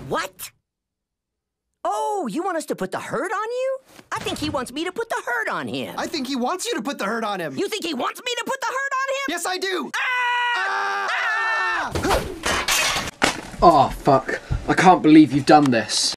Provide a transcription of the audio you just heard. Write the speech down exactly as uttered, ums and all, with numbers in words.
What? Oh, you want us to put the hurt on you? I think he wants me to put the hurt on him. I think he wants you to put the hurt on him. You think he wants me to put the hurt on him? Yes, I do. Ah! Ah! Ah! Oh, fuck. I can't believe you've done this.